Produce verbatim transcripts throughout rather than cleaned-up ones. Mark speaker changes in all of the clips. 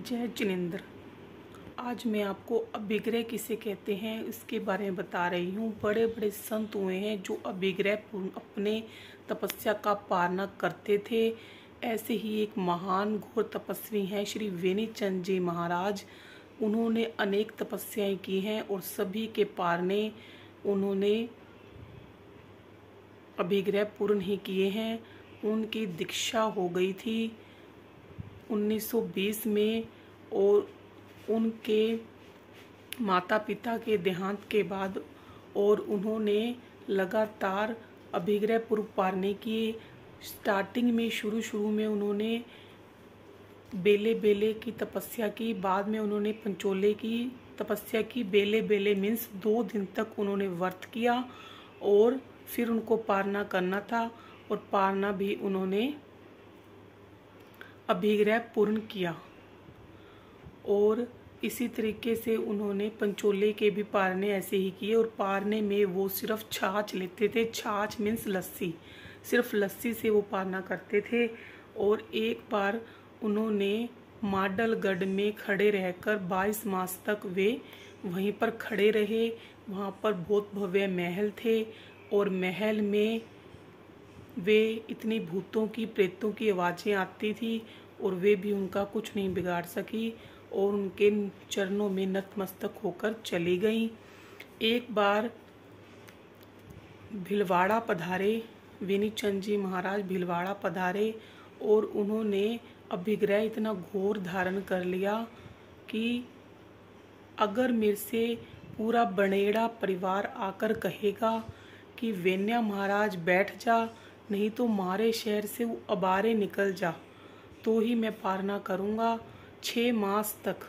Speaker 1: जय जिनेंद्र। आज मैं आपको अभिग्रह किसे कहते हैं इसके बारे में बता रही हूँ। बड़े बड़े संत हुए हैं जो अभिग्रह पूर्ण अपने तपस्या का पालना करते थे। ऐसे ही एक महान घोर तपस्वी हैं श्री वेनीचंद जी महाराज। उन्होंने अनेक तपस्याएं की हैं और सभी के पारने उन्होंने अभिग्रह पूर्ण ही किए हैं। उनकी दीक्षा हो गई थी उन्नीस सौ बीस में और उनके माता पिता के देहांत के बाद और उन्होंने लगातार अभिग्रह पूर्व पारने की। स्टार्टिंग में शुरू शुरू में उन्होंने बेले बेले की तपस्या की, बाद में उन्होंने पंचोले की तपस्या की। बेले बेले मीन्स दो दिन तक उन्होंने व्रत किया और फिर उनको पारना करना था और पारना भी उन्होंने अभिग्रह पूर्ण किया। और इसी तरीके से उन्होंने पंचोले के भी पारने ऐसे ही किए और पारने में वो सिर्फ छाछ लेते थे। छाछ मीन्स लस्सी, सिर्फ लस्सी से वो पारना करते थे। और एक बार उन्होंने माडलगढ़ में खड़े रहकर बाईस मास तक वे वहीं पर खड़े रहे। वहाँ पर बहुत भव्य महल थे और महल में वे इतनी भूतों की प्रेतों की आवाज़ें आती थी और वे भी उनका कुछ नहीं बिगाड़ सकी और उनके चरणों में नतमस्तक होकर चली गईं। एक बार भीलवाड़ा पधारे, वेनीचंद जी महाराज भीलवाड़ा पधारे और उन्होंने अभिग्रह इतना घोर धारण कर लिया कि अगर मेरे से पूरा बनेड़ा परिवार आकर कहेगा कि वेन्या महाराज बैठ जा, नहीं तो मारे शहर से वो अबारे निकल जा, तो ही मैं पारना करूँगा। छः मास तक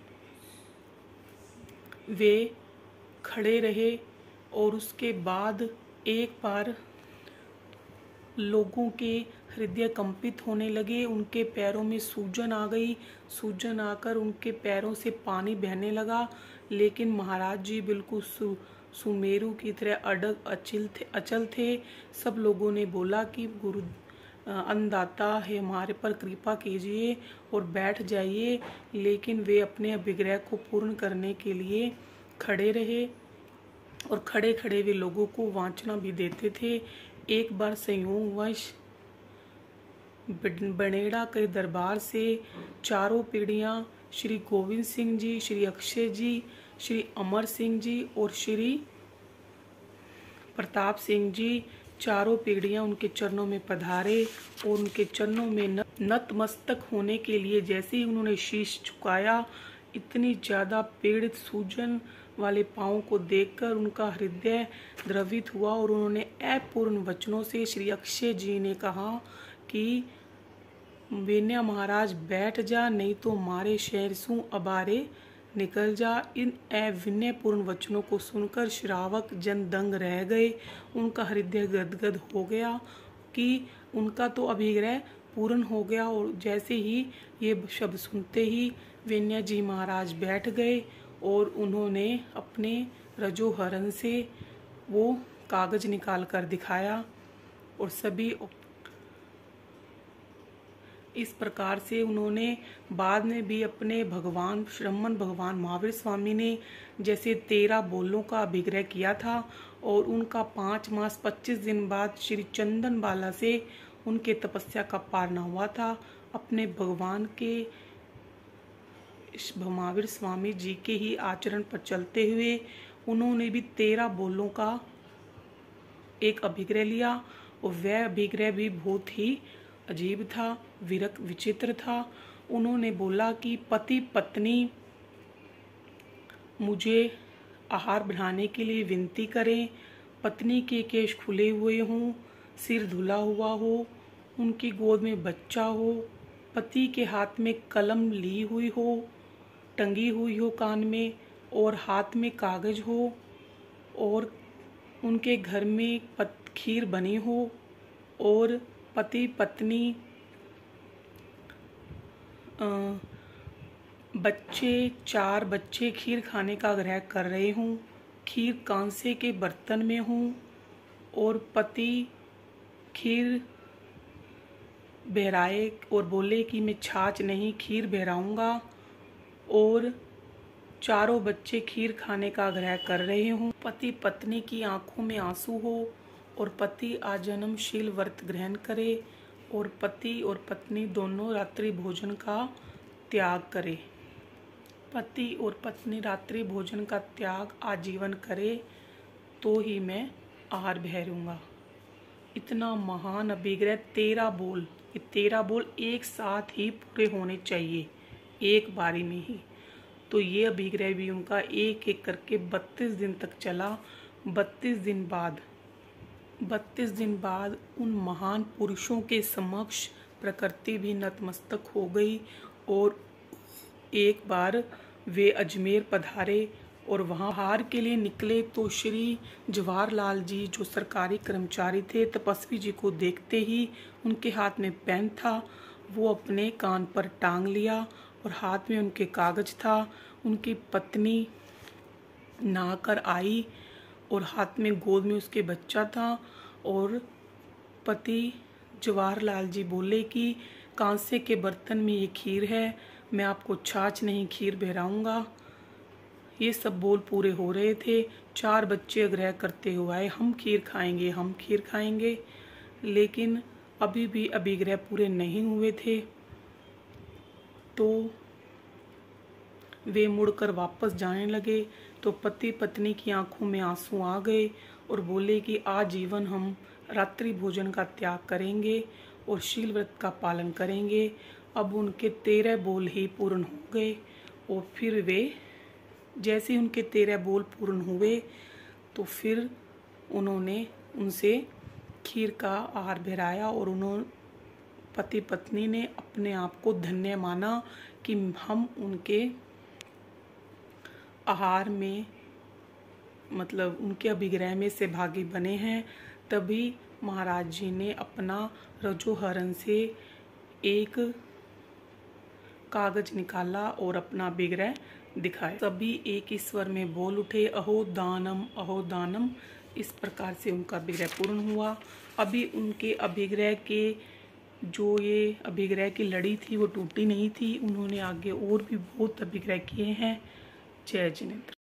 Speaker 1: वे खड़े रहे और उसके बाद एक बार लोगों के हृदय कंपित होने लगे। उनके पैरों में सूजन आ गई। सूजन आकर उनके पैरों से पानी बहने लगा, लेकिन महाराज जी बिल्कुल सु सुमेरु की तरह अडग अचल थे अचल थे। सब लोगों ने बोला कि गुरु अन्नदाता है, हमारे पर कृपा कीजिए और बैठ जाइए, लेकिन वे अपने अभिग्रह को पूर्ण करने के लिए खड़े रहे और खड़े खड़े वे लोगों को वांछना भी देते थे। एक बार संयोगवश बनेड़ा के दरबार से चारों पीढ़ियाँ श्री गोविंद सिंह जी, श्री अक्षय जी, श्री अमर सिंह जी और श्री प्रताप सिंह जी, चारों पीढ़ियाँ उनके चरणों में पधारे और उनके चरणों में नतमस्तक होने के लिए जैसे ही उन्होंने शीश झुकाया, इतनी ज़्यादा पीड़ित सूजन वाले पाँव को देखकर उनका हृदय द्रवित हुआ और उन्होंने अपूर्ण वचनों से श्री अक्षय जी ने कहा कि वेन्या महाराज बैठ जा, नहीं तो मारे शहर सु अबारे निकल जा। इन अविनयपूर्ण वचनों को सुनकर श्रावक जन दंग रह गए। उनका हृदय गदगद हो गया कि उनका तो अभिग्रह पूर्ण हो गया। और जैसे ही ये शब्द सुनते ही वेन्या जी महाराज बैठ गए और उन्होंने अपने रजोहरण से वो कागज निकाल कर दिखाया और सभी इस प्रकार से उन्होंने बाद में भी अपने भगवान श्रमण भगवान महावीर स्वामी ने जैसे तेरह बोलों का अभिग्रह किया था और उनका पाँच मास पच्चीस दिन बाद श्री चंदन बाला से उनके तपस्या का पारना हुआ था। अपने भगवान के महावीर स्वामी जी के ही आचरण पर चलते हुए उन्होंने भी तेरह बोलों का एक अभिग्रह लिया और वह अभिग्रह भी बहुत ही अजीब था, विरक विचित्र था। उन्होंने बोला कि पति पत्नी मुझे आहार बढ़ाने के लिए विनती करें, पत्नी के केश खुले हुए हों, सिर धुला हुआ हो, उनकी गोद में बच्चा हो, पति के हाथ में कलम ली हुई हो, टंगी हुई हो कान में और हाथ में कागज हो और उनके घर में पत खीर बनी हो और पति पत्नी आ, बच्चे चार बच्चे खीर खाने का आग्रह कर रहे हों, खीर कांसे के बर्तन में हों और पति खीर बहराए और बोले कि मैं छाछ नहीं खीर बहराऊंगा और चारों बच्चे खीर खाने का आग्रह कर रहे हों। पति पत्नी की आंखों में आंसू हो और पति आजन्मशील व्रत ग्रहण करे और पति और पत्नी दोनों रात्रि भोजन का त्याग करे। पति और पत्नी रात्रि भोजन का त्याग आजीवन करे तो ही मैं आहार भरूंगा। इतना महान अभिग्रह, तेरह बोल, ये तेरह बोल एक साथ ही पूरे होने चाहिए, एक बारी में ही। तो ये अभिग्रह भी उनका एक एक करके बत्तीस दिन तक चला। बत्तीस दिन बाद बत्तीस दिन बाद उन महान पुरुषों के समक्ष प्रकृति भी नतमस्तक हो गई और एक बार वे अजमेर पधारे और वहाँ हार के लिए निकले तो श्री जवाहरलाल जी जो सरकारी कर्मचारी थे, तपस्वी जी को देखते ही उनके हाथ में पेन था, वो अपने कान पर टांग लिया और हाथ में उनके कागज था। उनकी पत्नी नहाकर आई और हाथ में गोद में उसके बच्चा था और पति जवाहरलाल जी बोले कि कांसे के बर्तन में ये खीर है, मैं आपको छाछ नहीं खीर बहराऊंगा। ये सब बोल पूरे हो रहे थे। चार बच्चे आग्रह करते हुए आए, हम खीर खाएंगे, हम खीर खाएंगे, लेकिन अभी भी अभिग्रह पूरे नहीं हुए थे। तो वे मुड़कर वापस जाने लगे तो पति पत्नी की आंखों में आंसू आ गए और बोले कि आजीवन हम रात्रि भोजन का त्याग करेंगे और शील व्रत का पालन करेंगे। अब उनके तेरह बोल ही पूर्ण हो गए और फिर वे जैसे उनके तेरह बोल पूर्ण हुए तो फिर उन्होंने उनसे खीर का आहार भराया और उन्होंने पति पत्नी ने अपने आप को धन्य माना कि हम उनके आहार में, मतलब उनके अभिग्रह में से भागी बने हैं। तभी महाराज जी ने अपना रजोहरण से एक कागज निकाला और अपना अभिग्रह दिखाया। सभी एक ईश्वर में बोल उठे, अहो दानम अहो दानम। इस प्रकार से उनका अभिग्रह पूर्ण हुआ। अभी उनके अभिग्रह के जो ये अभिग्रह की लड़ी थी वो टूटी नहीं थी, उन्होंने आगे और भी बहुत अभिग्रह किए हैं। जय जिनेंद्र।